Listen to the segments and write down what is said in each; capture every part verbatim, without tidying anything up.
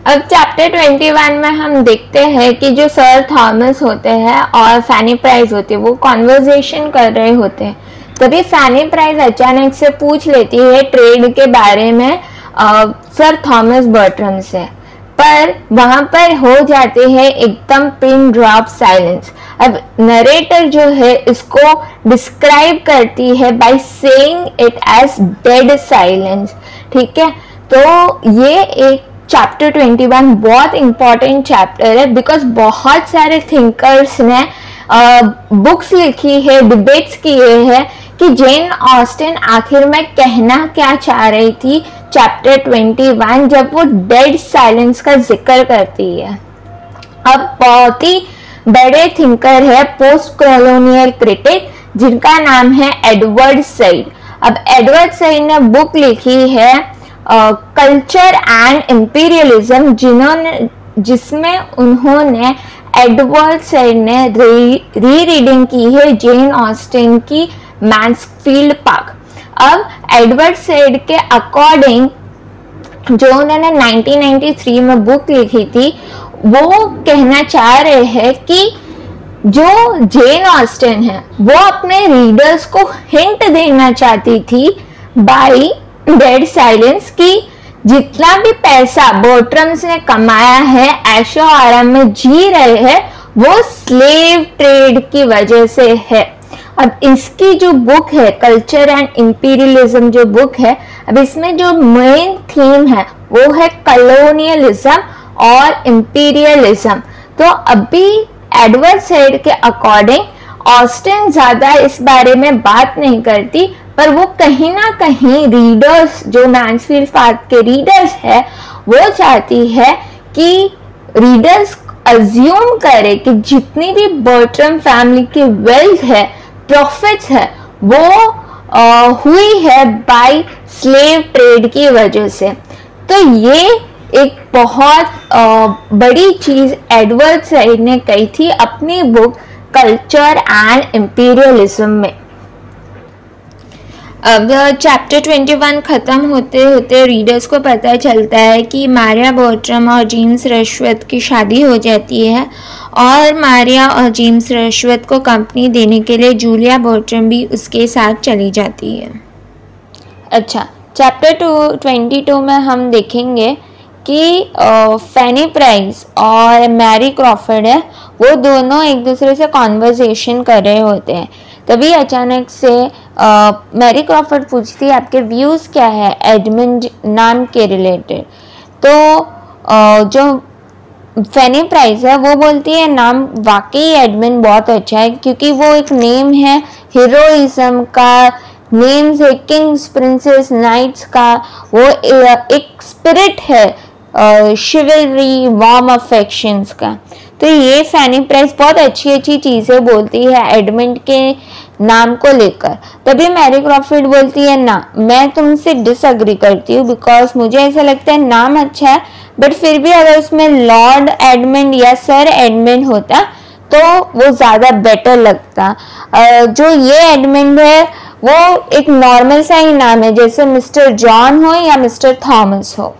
अब चैप्टर इक्कीस में हम देखते हैं कि जो सर थॉमस होते हैं और फैनी प्राइस होती है वो कॉन्वर्सेशन कर रहे होते हैं। तभी फैनी प्राइस अचानक से पूछ लेती है ट्रेड के बारे में आ, सर थॉमस बर्ट्रम से, पर वहां पर हो जाते हैं एकदम पिन ड्रॉप साइलेंस। अब नरेटर जो है इसको डिस्क्राइब करती है by saying it as dead silence. ठीक है, तो ये एक चैप्टर इक्कीस बहुत इंपॉर्टेंट चैप्टर है बिकॉज बहुत सारे थिंकर्स ने बुक्स uh, लिखी है, डिबेट्स किए हैं कि जेन ऑस्टिन आखिर में कहना क्या चाह रही थी चैप्टर इक्कीस जब वो डेड साइलेंस का जिक्र करती है। अब बहुत ही बड़े थिंकर है पोस्ट कॉलोनियल क्रिटिक जिनका नाम है एडवर्ड सईद। अब एडवर्ड सईद ने बुक लिखी है कल्चर एंड इंपीरियलिज्म, जिन्होंने जिसमें उन्होंने एडवर्ड सईद ने री, री रीडिंग की है जेन ऑस्टिन की मैन्सफील्ड पार्क। अब एडवर्ड सईद के अकॉर्डिंग जो उन्होंने नाइनटीन नाइंटी थ्री में बुक लिखी थी वो कहना चाह रहे हैं कि जो जेन ऑस्टिन है वो अपने रीडर्स को हिंट देना चाहती थी बाय डेड साइलेंस की जितना भी पैसा बर्ट्रम्स ने कमाया है ऐशो आराम में जी रहे हैं वो स्लेव ट्रेड की वजह से है। अब इसकी जो बुक है कल्चर एंड इंपीरियलिज्म जो बुक है, अब इसमें जो मेन थीम है वो है कॉलोनियलिज्म और इंपीरियलिज्म। तो अभी एडवर्ड सईद के अकॉर्डिंग ऑस्टिन ज्यादा इस बारे में बात नहीं करती, पर वो कहीं ना कहीं रीडर्स जो मैन्सफील्ड पार्क के रीडर्स है वो चाहती है कि रीडर्स अज्यूम करे कि जितनी भी बर्ट्रम फैमिली की वेल्थ है, प्रॉफिट्स है, वो आ, हुई है बाय स्लेव ट्रेड की वजह से। तो ये एक बहुत आ, बड़ी चीज एडवर्ड सईद ने कही थी अपनी बुक कल्चर एंड इंपीरियलिज्म में। अब चैप्टर इक्कीस खत्म होते होते रीडर्स को पता चलता है कि मारिया बर्ट्रम और जेम्स रशवर्थ की शादी हो जाती है और मारिया और जेम्स रशवर्थ को कंपनी देने के लिए जूलिया बर्ट्रम भी उसके साथ चली जाती है। अच्छा, चैप्टर टू ट्वेंटी टू में हम देखेंगे कि फैनी प्राइस और मैरी क्रॉफर्ड है वो दोनों एक दूसरे से कॉन्वर्सेशन कर रहे होते हैं। तभी अचानक से मैरी क्रॉफर्ड पूछती है आपके व्यूज़ क्या है एडमंड नाम के रिलेटेड। तो आ, जो फैनी प्राइस है वो बोलती है नाम वाकई एडमंड बहुत अच्छा है क्योंकि वो एक नेम है हीरोइज्म का, नेम्स है किंग्स प्रिंसेस नाइट्स का, वो एक स्पिरिट है शिवलरी वार्म अफेक्शंस का। तो ये फैनी प्राइस बहुत अच्छी अच्छी चीज़ें बोलती है एडमंड के नाम को लेकर। तभी मैरी क्रॉफर्ड बोलती है ना, मैं तुमसे डिसएग्री करती हूँ बिकॉज मुझे ऐसा लगता है नाम अच्छा है बट फिर भी अगर उसमें लॉर्ड एडमंड या सर एडमंड होता तो वो ज़्यादा बेटर लगता। जो ये एडमंड है वो एक नॉर्मल सा ही नाम है जैसे मिस्टर जॉन हो या मिस्टर थॉमस हो।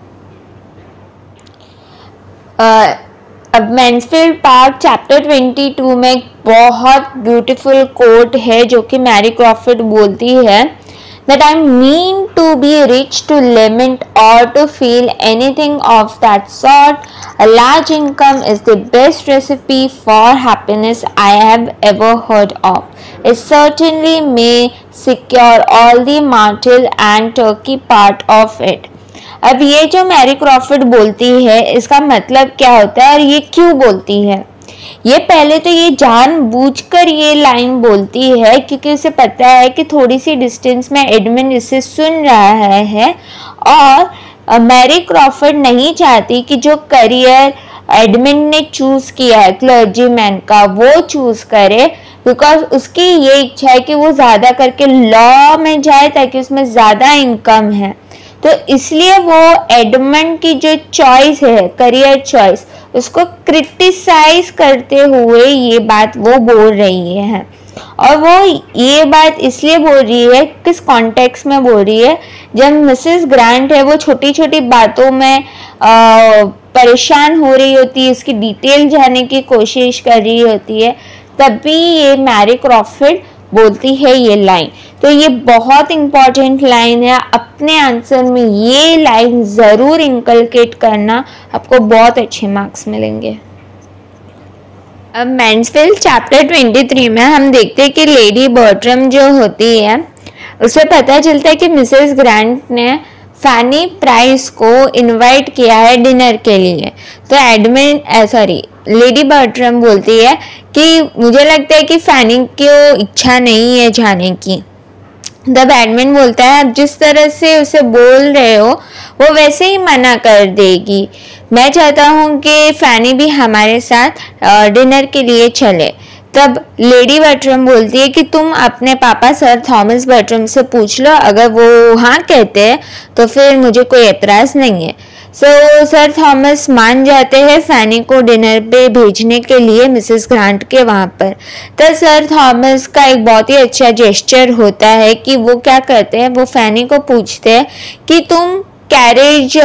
Uh, अब मैन्सफील्ड पार्क चैप्टर बाईस में एक बहुत ब्यूटीफुल कोट है जो कि मैरी क्रॉफर्ड बोलती है that I mean to be rich to lament or to feel anything of that sort. A large income is the best recipe for happiness I have ever heard of. It certainly may secure all the martial and turkey part of it. अब ये जो Mary Crawford बोलती है इसका मतलब क्या होता है और ये क्यों बोलती है? ये पहले तो ये जानबूझकर ये लाइन बोलती है क्योंकि उसे पता है कि थोड़ी सी डिस्टेंस में एडमंड इसे सुन रहा है और मैरी क्रॉफर्ड नहीं चाहती कि जो करियर एडमंड ने चूज किया है क्लर्जीमैन का वो चूज करे, बिकॉज उसकी ये इच्छा है कि वो ज्यादा करके लॉ में जाए ताकि उसमें ज्यादा इनकम है। तो इसलिए वो एडमंड की जो चॉइस है करियर चॉइस उसको क्रिटिसाइज करते हुए ये बात वो बोल रही है। और वो ये बात इसलिए बोल रही है, किस कॉन्टेक्स्ट में बोल रही है, जब मिसेस ग्रांट है वो छोटी छोटी बातों में आ, परेशान हो रही होती है, उसकी डिटेल जानने की कोशिश कर रही होती है, तभी ये मैरी क्रॉफर्ड बोलती है ये लाइन। तो ये बहुत इंपॉर्टेंट लाइन है, अपने आंसर में ये लाइन ज़रूर इनकलकेट करना, आपको बहुत अच्छे मार्क्स मिलेंगे। अब मैन्सफील्ड चैप्टर तेईस में हम देखते हैं कि लेडी बर्ट्रम जो होती है उसे पता चलता है कि मिसेस ग्रांट ने फैनी प्राइस को इनवाइट किया है डिनर के लिए। तो एडमिन सॉरी लेडी बर्ट्रम बोलती है कि मुझे लगता है कि फैनी को इच्छा नहीं है जाने की। तब एडमिन बोलता है आप जिस तरह से उसे बोल रहे हो वो वैसे ही मना कर देगी, मैं चाहता हूँ कि फैनी भी हमारे साथ डिनर के लिए चले। तब लेडी बर्ट्रम बोलती है कि तुम अपने पापा सर थॉमस बर्ट्रम से पूछ लो, अगर वो हाँ कहते हैं तो फिर मुझे कोई एतराज़ नहीं है। सो so, सर थॉमस मान जाते हैं फैनी को डिनर पे भेजने के लिए मिसेस ग्रांट के वहाँ पर। तो सर थॉमस का एक बहुत ही अच्छा जेस्चर होता है कि वो क्या करते हैं, वो फैनी को पूछते हैं कि तुम कैरेज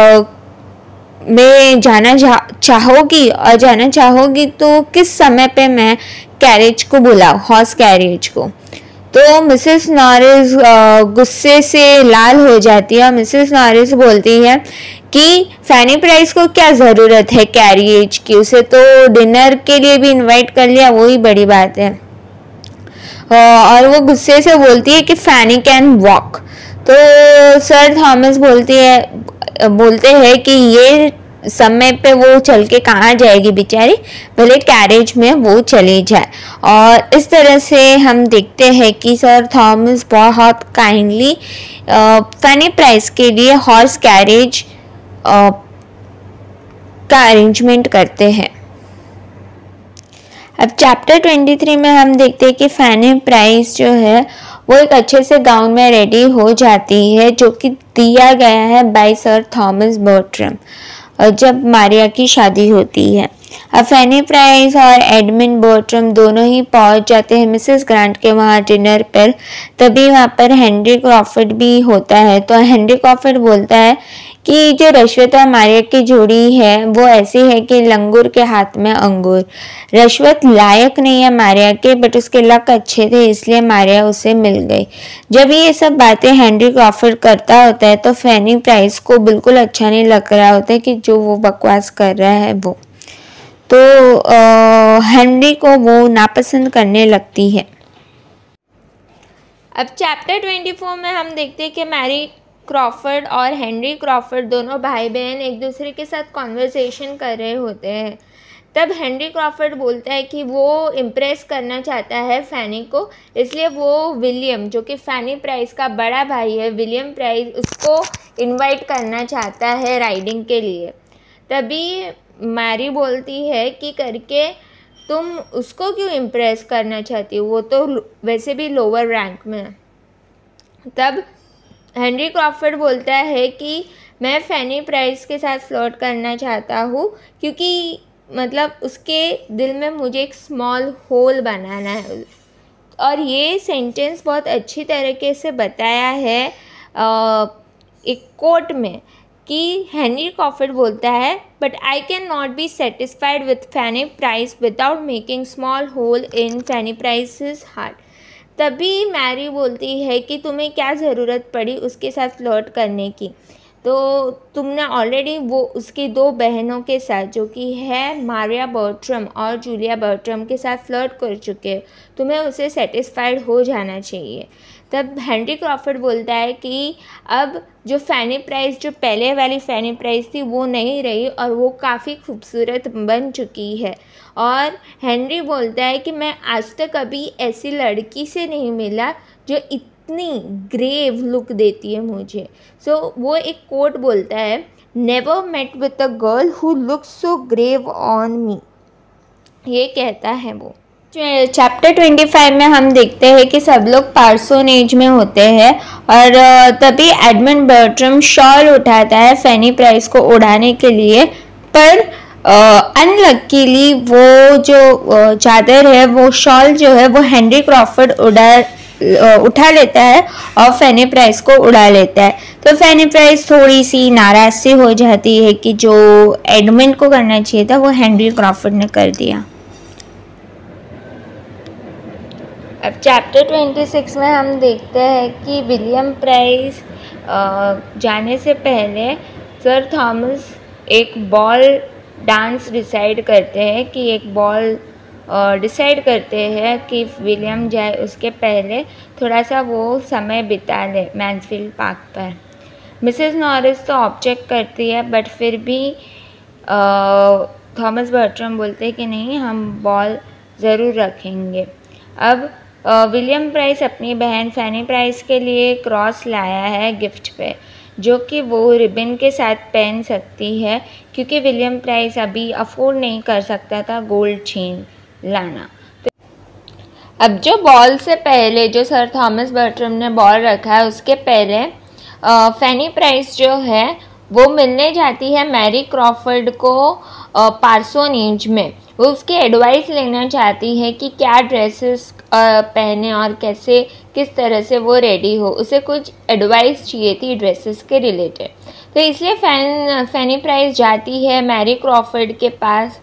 में जाना चाहोगी, और जाना चाहोगी तो किस समय पे मैं कैरेज को बुलाऊं, हॉर्स कैरेज को। तो मिसेस नॉरिस गुस्से से लाल हो जाती है और मिसेस नॉरिस बोलती है कि फैनी प्राइस को क्या ज़रूरत है कैरिएज की, उसे तो डिनर के लिए भी इनवाइट कर लिया, वही बड़ी बात है। और वो गुस्से से बोलती है कि फैनी कैन वॉक। तो सर थॉमस बोलती है बोलते हैं कि ये समय पे वो चल के कहाँ जाएगी बेचारी, भले कैरेज में वो चली जाए। और इस तरह से हम देखते हैं कि सर थॉमस बहुत काइंडली फैनी प्राइस के लिए हॉर्स कैरेज का अरेंजमेंट करते हैं। अब चैप्टर तेईस में हम देखते हैं कि फैनी प्राइस जो है वो एक अच्छे से गाउन में रेडी हो जाती है, जो कि दिया गया है बाय सर थॉमस बर्ट्रम जब मारिया की शादी होती है। अब फैनी प्राइस और एडमिन बर्ट्रम दोनों ही पहुंच जाते हैं मिसेस ग्रांट के वहाँ डिनर पर। तभी वहाँ पर हेनरी क्रॉफर्ड भी होता है। तो हेनरी क्रॉफर्ड बोलता है कि जो रश्वत और मारिया की जोड़ी है वो ऐसी है कि लंगूर के हाथ में अंगूर। रश्वत लायक नहीं है मारिया के, बट उसके लक अच्छे थे इसलिए मारिया उसे मिल गई। जब ये सब बातें हेनरी क्रॉफर्ड करता होता है तो फैनी प्राइस को बिल्कुल अच्छा नहीं लग रहा होता है कि जो वो बकवास कर रहा है वो। तो हेनरी को वो नापसंद करने लगती है। अब चैप्टर चौबीस में हम देखते हैं कि मैरी क्रॉफर्ड और हेनरी क्रॉफर्ड दोनों भाई बहन एक दूसरे के साथ कॉन्वर्सेशन कर रहे होते हैं। तब हेनरी क्रॉफर्ड बोलता है कि वो इम्प्रेस करना चाहता है फैनी को, इसलिए वो विलियम जो कि फैनी प्राइस का बड़ा भाई है, विलियम प्राइस, उसको इनवाइट करना चाहता है राइडिंग के लिए। तभी मैरी बोलती है कि करके तुम उसको क्यों इम्प्रेस करना चाहती हो, वो तो वैसे भी लोअर रैंक में है। तब हेनरी क्रॉफर्ड बोलता है कि मैं फैनी प्राइस के साथ फ्लर्ट करना चाहता हूँ क्योंकि मतलब उसके दिल में मुझे एक स्मॉल होल बनाना है। और ये सेंटेंस बहुत अच्छी तरीके से बताया है आ, एक कोट में कि हेनरी क्रॉफर्ड बोलता है but I can not be satisfied with Fanny Price without making small hole in Fanny Price heart. तभी मैरी बोलती है कि तुम्हें क्या ज़रूरत पड़ी उसके साथ फ्लर्ट करने की, तो तुमने ऑलरेडी वो उसकी दो बहनों के साथ जो कि है मारिया बर्ट्रम और जूलिया बर्ट्रम के साथ फ्लर्ट कर चुके हो, तुम्हें उसे सेटिस्फाइड हो जाना चाहिए। तब हेनरी क्रॉफर्ड बोलता है कि अब जो फैनी प्राइस जो पहले वाली फैनी प्राइस थी वो नहीं रही और वो काफ़ी खूबसूरत बन चुकी है। और हेनरी बोलता है कि मैं आज तक कभी ऐसी लड़की से नहीं मिला जो इतनी ग्रेव लुक देती है मुझे। सो so, वो एक कोट बोलता है, never met with a girl who looks so grave on me, ये कहता है वो। चैप्टर पच्चीस में हम देखते हैं कि सब लोग पार्सोनेज में होते हैं और तभी एडमिन बर्ट्रम शॉल उठाता है फैनी प्राइस को उड़ाने के लिए, पर अनलकीली वो जो चादर है, वो शॉल जो है वो हेनरी क्रॉफर्ड उड़ा उठा लेता है और फैनी प्राइस को उड़ा लेता है। तो फैनी प्राइस थोड़ी सी नाराज सी हो जाती है कि जो एडमंड को करना चाहिए था वो हेनरी क्रॉफर्ड ने कर दिया। अब चैप्टर छब्बीस में हम देखते हैं कि विलियम प्राइस जाने से पहले सर थॉमस एक बॉल डांस डिसाइड करते हैं कि एक बॉल डिसाइड करते हैं कि विलियम जाए उसके पहले थोड़ा सा वो समय बिता ले मैन्सफील्ड पार्क पर। मिसेस नॉरिस तो ऑब्जेक्ट करती है, बट फिर भी थॉमस बर्ट्रम बोलते हैं कि नहीं, हम बॉल ज़रूर रखेंगे। अब विलियम प्राइस अपनी बहन फैनी प्राइस के लिए क्रॉस लाया है गिफ्ट पे, जो कि वो रिबन के साथ पहन सकती है, क्योंकि विलियम प्राइस अभी अफोर्ड नहीं कर सकता था गोल्ड चेन लाना। तो अब जो बॉल से पहले जो सर थॉमस बर्ट्रम ने बॉल रखा है, उसके पहले फैनी प्राइस जो है वो मिलने जाती है मैरी क्रॉफर्ड को पार्सोनेज में। वो उसकी एडवाइस लेना चाहती है कि क्या ड्रेसेस पहने और कैसे किस तरह से वो रेडी हो। उसे कुछ एडवाइस चाहिए थी ड्रेसेस के रिलेटेड, तो इसलिए फैन फैनी प्राइस जाती है मैरी क्रॉफर्ड के पास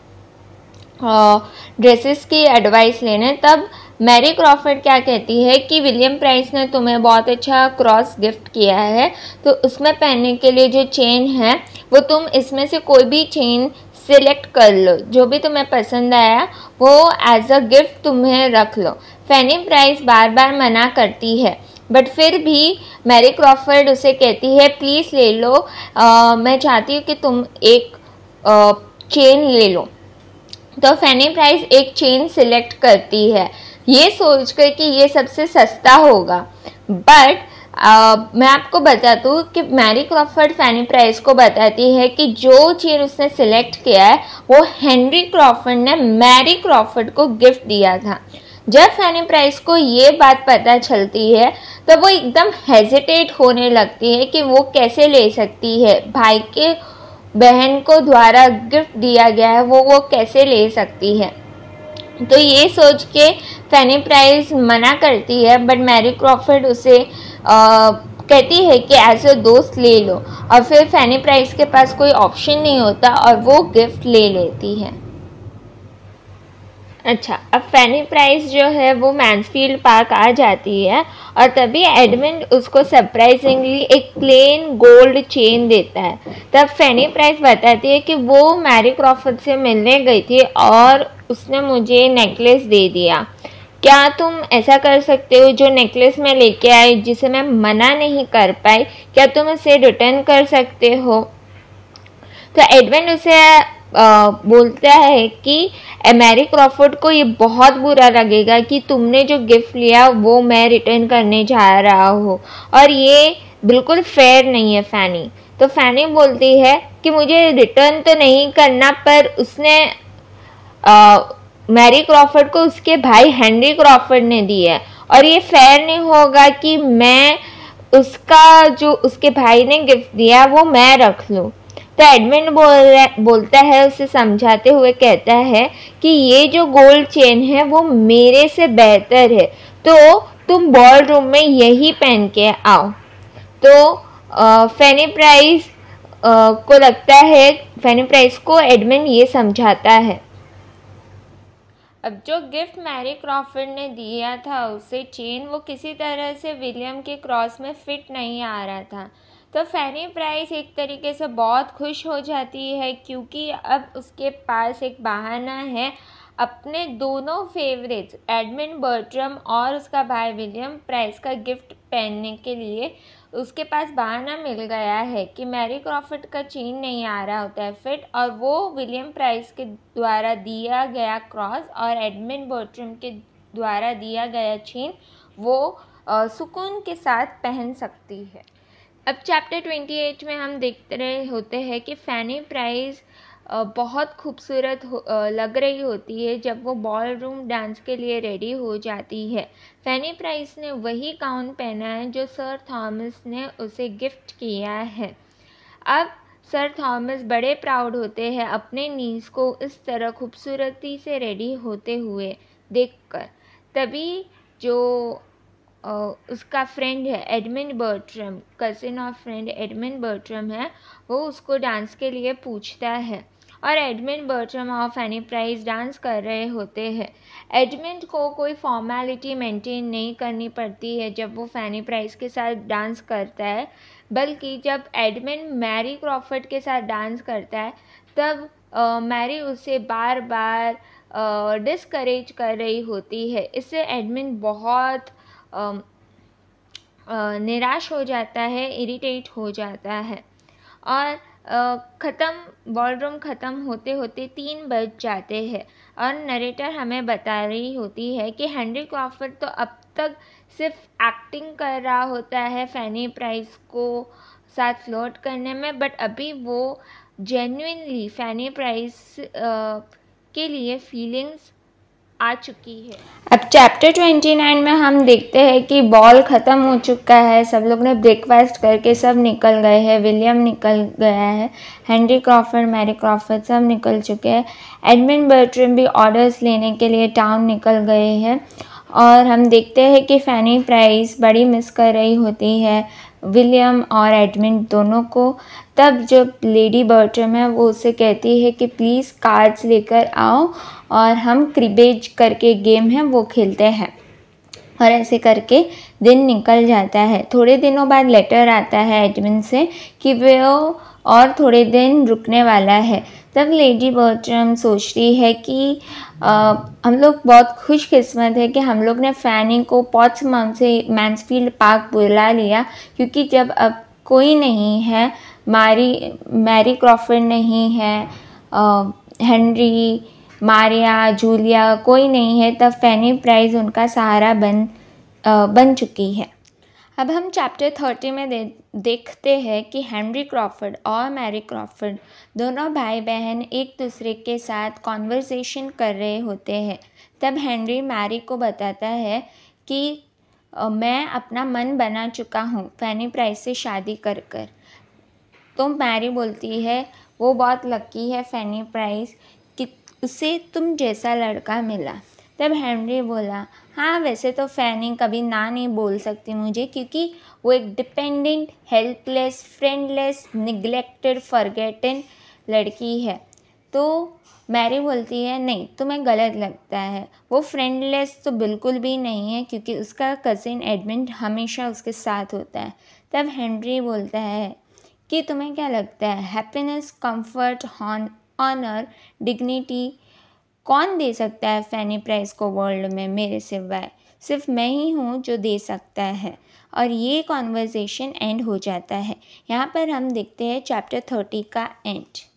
ड्रेसेस की एडवाइस लेने। तब मैरी क्रॉफर्ड क्या कहती है कि विलियम प्राइस ने तुम्हें बहुत अच्छा क्रॉस गिफ्ट किया है, तो उसमें पहनने के लिए जो चेन है वो तुम इसमें से कोई भी चेन सिलेक्ट कर लो, जो भी तुम्हें पसंद आया वो एज अ गिफ्ट तुम्हें रख लो। फैनी प्राइस बार बार मना करती है, बट फिर भी मैरी क्रॉफर्ड उसे कहती है प्लीज़ ले लो, आ, मैं चाहती हूँ कि तुम एक आ, चेन ले लो। तो फैनी प्राइस एक चेन सिलेक्ट करती है, ये सोचकर कि ये सबसे सस्ता होगा। बट uh, मैं आपको बता दूँ कि मैरी क्रॉफर्ड फैनी प्राइस को बताती है कि जो चेन उसने सिलेक्ट किया है वो हेनरी क्रॉफर्ड ने मैरी क्रॉफर्ड को गिफ्ट दिया था। जब फैनी प्राइस को ये बात पता चलती है तो वो एकदम हेजिटेट होने लगती है कि वो कैसे ले सकती है, भाई के बहन को द्वारा गिफ्ट दिया गया है वो वो कैसे ले सकती है। तो ये सोच के फैनी प्राइस मना करती है, बट मैरी क्रॉफर्ड उसे आ, कहती है कि एज अ दोस्त ले लो, और फिर फैनी प्राइस के पास कोई ऑप्शन नहीं होता और वो गिफ्ट ले लेती है। अच्छा, अब फैनी प्राइस जो है वो मैन्सफील्ड पार्क आ जाती है और तभी एडमंड उसको सरप्राइजिंगली एक प्लेन गोल्ड चेन देता है। तब फैनी प्राइस बताती है कि वो मैरी क्रॉफर्ड से मिलने गई थी और उसने मुझे नेकलेस दे दिया, क्या तुम ऐसा कर सकते हो, जो नेकलेस मैं लेके आई जिसे मैं मना नहीं कर पाई, क्या तुम इसे रिटर्न कर सकते हो। तो एडमंड उसे आ, बोलता है कि मैरी क्रॉफर्ड को ये बहुत बुरा लगेगा कि तुमने जो गिफ्ट लिया वो मैं रिटर्न करने जा रहा हूँ, और ये बिल्कुल फेयर नहीं है फैनी। तो फैनी बोलती है कि मुझे रिटर्न तो नहीं करना, पर उसने आ, मैरी क्रॉफर्ड को उसके भाई हेनरी क्रॉफर्ड ने दी है, और ये फेयर नहीं होगा कि मैं उसका जो उसके भाई ने गिफ्ट दिया वो मैं रख लूँ। तो एडमंड बोल बोलता है, उसे समझाते हुए कहता है कि ये जो गोल्ड चेन है वो मेरे से बेहतर है, तो तुम बॉल रूम में यही पहन के आओ। तो फैनी प्राइस को लगता है, फैनी प्राइस को एडमंड ये समझाता है। अब जो गिफ्ट मैरी क्रॉफर्ड ने दिया था उसे चेन, वो किसी तरह से विलियम के क्रॉस में फिट नहीं आ रहा था। तो फैनी प्राइस एक तरीके से बहुत खुश हो जाती है, क्योंकि अब उसके पास एक बहाना है अपने दोनों फेवरेट्स एडमंड बर्ट्रम और उसका भाई विलियम प्राइस का गिफ्ट पहनने के लिए। उसके पास बहाना मिल गया है कि मैरी क्रॉफर्ड का चेन नहीं आ रहा होता है फिट, और वो विलियम प्राइस के द्वारा दिया गया क्रॉस और एडमंड बर्ट्रम के द्वारा दिया गया चेन वो सुकून के साथ पहन सकती है। अब चैप्टर अट्ठाईस में हम देखते रहे होते हैं कि फैनी प्राइस बहुत खूबसूरत लग रही होती है जब वो बॉल रूम डांस के लिए रेडी हो जाती है। फैनी प्राइस ने वही गाउन पहना है जो सर थॉमस ने उसे गिफ्ट किया है। अब सर थॉमस बड़े प्राउड होते हैं अपने नीस को इस तरह खूबसूरती से रेडी होते हुए देखकर। तभी जो अ, उसका फ्रेंड है Edmund Bertram, cousin of friend Edmund Bertram है, वो उसको डांस के लिए पूछता है और एडमिन बर्ट्रम और फैनी प्राइस डांस कर रहे होते हैं। एडमिन को कोई फॉर्मेलिटी मेंटेन नहीं करनी पड़ती है जब वो फैनी प्राइस के साथ डांस करता है, बल्कि जब एडमिन मैरी क्रॉफर्ड के साथ डांस करता है तब मैरी उसे बार बार डिस्करेज कर रही होती है। इससे एडमिन बहुत uh, निराश हो जाता है, इरिटेट हो जाता है और ख़त्म बॉलरूम ख़त्म होते होते तीन बज जाते हैं और नरेटर हमें बता रही होती है कि हेनरी क्रॉफर्ड तो अब तक सिर्फ एक्टिंग कर रहा होता है फैनी प्राइस को साथ फ्लोट करने में, बट अभी वो जेन्युइनली फैनी प्राइस के लिए फीलिंग्स आ चुकी है। अब चैप्टर ट्वेंटी नाइन में हम देखते हैं कि बॉल ख़त्म हो चुका है, सब लोग ने ब्रेकफास्ट करके सब निकल गए हैं, विलियम निकल गया है, हेनरी क्रॉफर्ड, मैरी क्रॉफर्ड सब निकल चुके हैं, एडमिन बर्ट्रम भी ऑर्डर्स लेने के लिए टाउन निकल गए हैं और हम देखते हैं कि फैनी प्राइस बड़ी मिस कर रही होती है विलियम और एडमिन दोनों को। तब जब लेडी बर्ट्रम है वो उससे कहती है कि प्लीज़ कार्ड्स लेकर आओ और हम क्रिबेज करके गेम है वो खेलते हैं, और ऐसे करके दिन निकल जाता है। थोड़े दिनों बाद लेटर आता है एडमिन से कि वो और थोड़े दिन रुकने वाला है। तब लेडी बर्ट्रम सोचती है कि आ, हम लोग बहुत खुशकिस्मत है कि हम लोग ने फैनी को पोट्समाउथ से मैंसफील्ड पार्क बुला लिया, क्योंकि जब अब कोई नहीं है, मारी मैरी क्रॉफर्ड नहीं है, आ, हेनरी, मारिया, जूलिया कोई नहीं है, तब फैनी प्राइस उनका सहारा बन आ, बन चुकी है। अब हम चैप्टर थर्टी में दे, देखते हैं कि हेनरी क्रॉफर्ड और मैरी क्रॉफर्ड दोनों भाई बहन एक दूसरे के साथ कॉन्वर्सेशन कर रहे होते हैं। तब हेनरी मैरी को बताता है कि मैं अपना मन बना चुका हूँ फैनी प्राइस से शादी कर कर। तो मैरी बोलती है वो बहुत लकी है फैनी प्राइस कि उसे तुम जैसा लड़का मिला। तब हेनरी बोला हाँ, वैसे तो फैनी कभी ना नहीं बोल सकती मुझे, क्योंकि वो एक dependent, helpless, friendless, neglected, forgotten लड़की है। तो मैरी बोलती है नहीं, तुम्हें गलत लगता है, वो फ्रेंडलेस तो बिल्कुल भी नहीं है, क्योंकि उसका कज़िन एडमिन हमेशा उसके साथ होता है। तब हेनरी बोलता है कि तुम्हें क्या लगता है हैप्पीनेस, कंफर्ट, ऑनर, डिग्निटी कौन दे सकता है फैनी प्राइस को वर्ल्ड में मेरे सिवाय? सिर्फ मैं ही हूँ जो दे सकता है। और ये कॉन्वर्सेशन एंड हो जाता है। यहाँ पर हम देखते हैं चैप्टर थर्टी का एंड।